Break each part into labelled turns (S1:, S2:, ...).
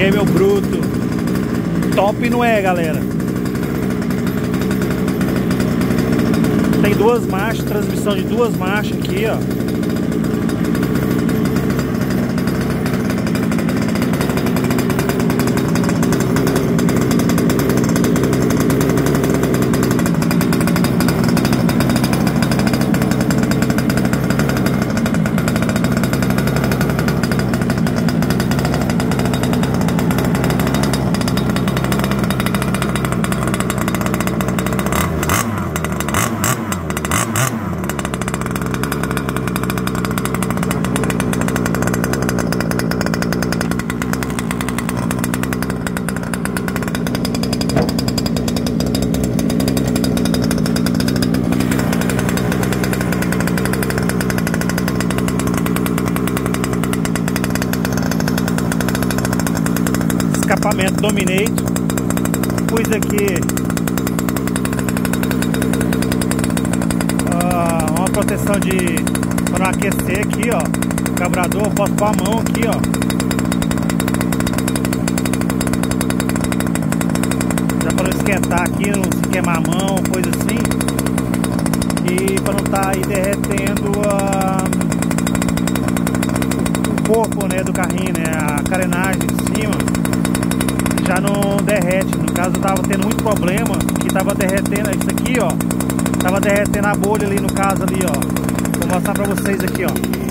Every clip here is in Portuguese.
S1: aqui é meu bruto. Top não é, galera. Tem duas marchas, transmissão de duas marchas aqui, ó. Escapamento Dominator. Pus aqui uma proteção para não aquecer aqui, ó. O carburador, eu posso pôr a mão aqui, ó. Já para não esquentar aqui, não se queimar a mão, coisa assim. E para não estar aí derretendo o corpo, né, do carrinho, né, a carenagem de cima. Já não derrete. No caso eu tava tendo muito problema, que tava derretendo isso aqui, ó. Tava derretendo a bolha ali, no caso ali, ó. Vou mostrar pra vocês aqui, ó.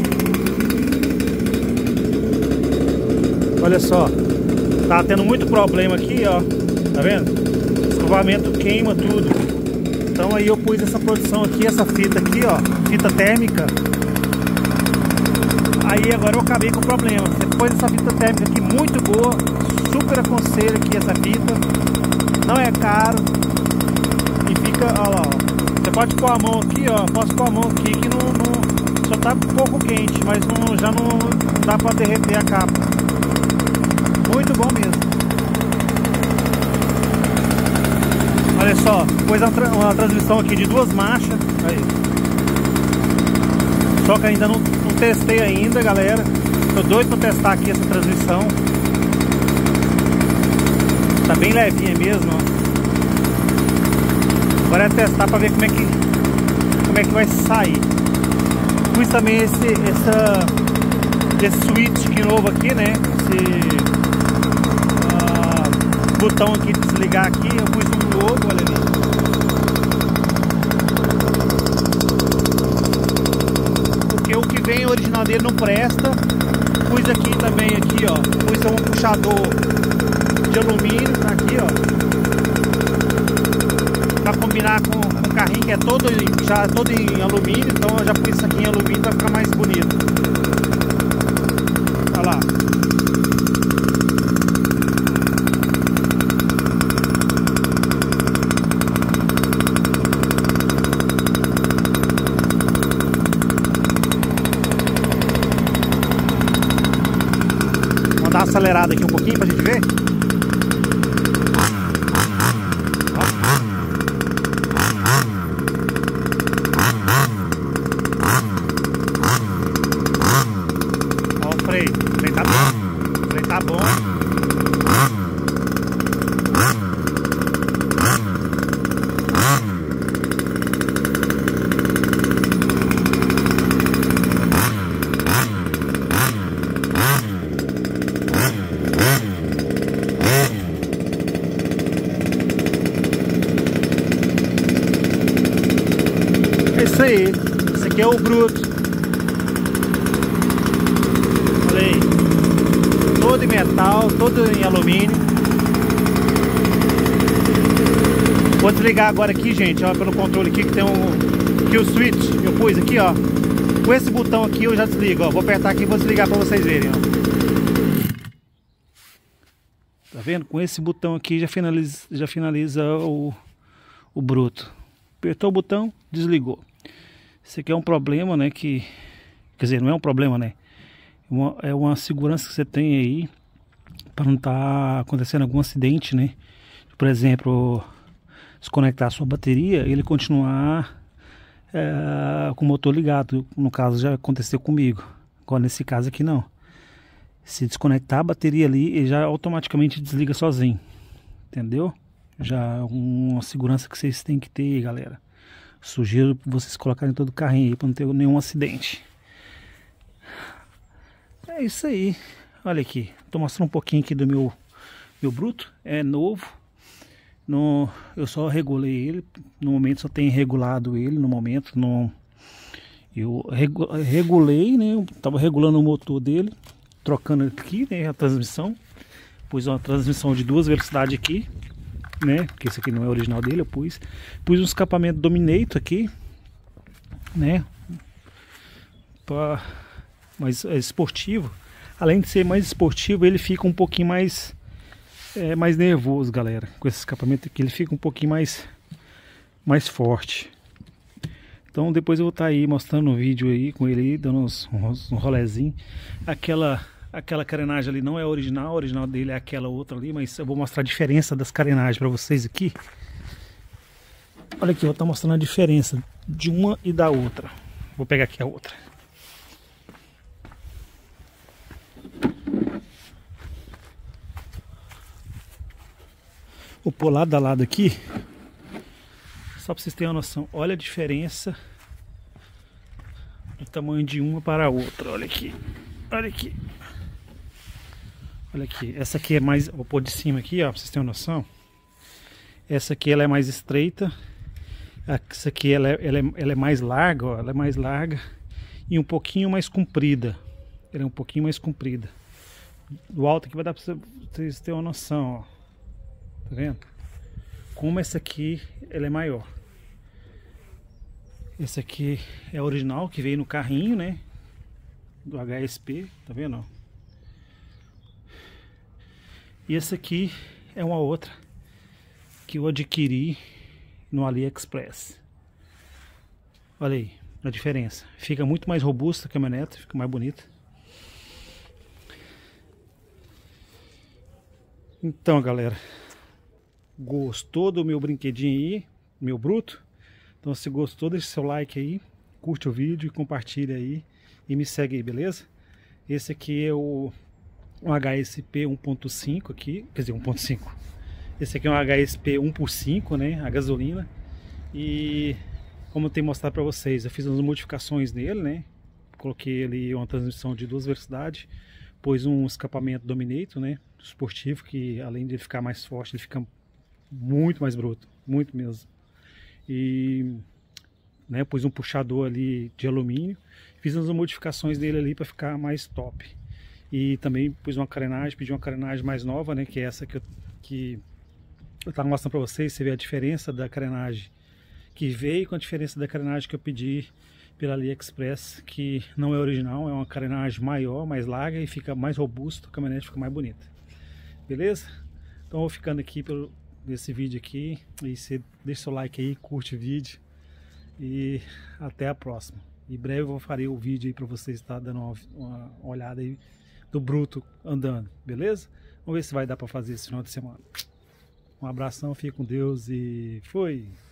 S1: Olha só. Tava tendo muito problema aqui, ó. Tá vendo? O escovamento queima tudo. Então aí eu pus essa produção aqui, essa fita aqui, ó. Fita térmica. Aí agora eu acabei com o problema. Você pôs essa fita térmica aqui muito boa. Super aconselho aqui essa fita. Não é caro. E fica, ó lá, ó. Você pode pôr a mão aqui, ó. Posso pôr a mão aqui que não só tá um pouco quente, mas já não dá pra derreter a capa. Muito bom mesmo. Olha só, pôs uma transmissão aqui de duas marchas. Aí. Só que ainda não testei ainda, galera. Tô doido pra testar aqui essa transmissão. Tá bem levinha mesmo, ó. Agora é testar pra ver como é que vai sair. Pus também esse switch aqui novo aqui, né? Esse botão aqui de desligar aqui. Eu pus um novo, olha ali. Porque o que vem original dele não presta. Pus aqui também, aqui, ó. Pus um puxador de alumínio aqui, ó, para combinar com o carrinho que é todo em alumínio. Então eu já pus isso aqui em alumínio para ficar mais bonito. Olha lá. Vamos dar uma acelerada aqui um pouquinho pra gente ver. Tá bom. É isso aí. Esse aqui é o bruto. Olha aí. Todo em metal, todo em alumínio. Vou desligar agora aqui, gente, ó, pelo controle aqui que tem um kill switch. Eu pus aqui, ó. Com esse botão aqui eu já desligo, ó. Vou apertar aqui e vou desligar para vocês verem, ó. Tá vendo? Com esse botão aqui já finaliza o bruto. Apertou o botão, desligou. Isso aqui é um problema, né? Quer dizer, não é um problema, né? É uma segurança que você tem aí para não estar acontecendo algum acidente, né? Por exemplo, desconectar a sua bateria e ele continuar com o motor ligado. No caso já aconteceu comigo. Agora nesse caso aqui não. Se desconectar a bateria ali, ele já automaticamente desliga sozinho. Entendeu? Já é uma segurança que vocês têm que ter aí, galera. Sugiro vocês colocarem todo o carrinho aí para não ter nenhum acidente. É isso aí. Olha aqui, tô mostrando um pouquinho aqui do meu bruto. É novo. Eu só regulei ele. No momento só tenho regulado ele. No momento eu regulei, né? Eu tava regulando o motor dele, trocando aqui, né, a transmissão. Pus uma transmissão de 2 velocidades aqui, né? Porque esse aqui não é original dele, eu pus um escapamento Dominator aqui, né? Mais esportivo. Além de ser mais esportivo, ele fica um pouquinho mais nervoso, galera. Com esse escapamento aqui, ele fica um pouquinho mais forte. Então depois eu vou estar aí mostrando um vídeo aí com ele aí, dando um rolezinho. Aquela carenagem ali não é original, a original dele é aquela outra ali, mas eu vou mostrar a diferença das carenagens para vocês aqui. Olha aqui, eu vou estar mostrando a diferença de uma e da outra. Vou pegar aqui a outra. Vou pôr lado a lado aqui, só para vocês terem uma noção. Olha a diferença do tamanho de uma para a outra. Olha aqui, olha aqui. Olha aqui, essa aqui é mais, vou pôr de cima aqui, ó, pra vocês terem uma noção. Essa aqui ela é mais estreita. Essa aqui ela é mais larga, ó, ela é mais larga e um pouquinho mais comprida. Ela é um pouquinho mais comprida. Do alto aqui vai dar pra vocês terem uma noção, ó. Tá vendo? Como essa aqui ela é maior. Esse aqui é a original que veio no carrinho, né? Do HSP, tá vendo? Ó? E essa aqui é uma outra que eu adquiri no AliExpress. Olha aí a diferença. Fica muito mais robusta a caminhonete, fica mais bonita. Então, galera, gostou do meu brinquedinho aí, meu bruto? Então, se gostou, deixa seu like aí, curte o vídeo, compartilha aí e me segue aí, beleza? Esse aqui é um HSP 1.5 aqui, quer dizer, 1.5. Esse aqui é um HSP 1x5, né, a gasolina. E como eu tenho mostrado para vocês, eu fiz umas modificações nele, né? Coloquei ali uma transmissão de 2 velocidades, pus um escapamento Dominator, né, esportivo, que além de ele ficar mais forte, ele fica muito mais bruto, muito mesmo. E né, pus um puxador ali de alumínio, fiz umas modificações dele ali para ficar mais top. E também pus uma carenagem, pedi uma carenagem mais nova, né, que é essa que eu tava mostrando para vocês. Você vê a diferença da carenagem que veio com a diferença da carenagem que eu pedi pela AliExpress, que não é original, é uma carenagem maior, mais larga e fica mais robusto, a caminhonete fica mais bonita. Beleza? Então eu vou ficando aqui nesse vídeo aqui, e você deixa seu like aí, curte o vídeo e até a próxima. Em breve eu farei o vídeo aí para vocês estar dando uma olhada aí do bruto andando, beleza? Vamos ver se vai dar para fazer esse final de semana. Um abração, fique com Deus e fui!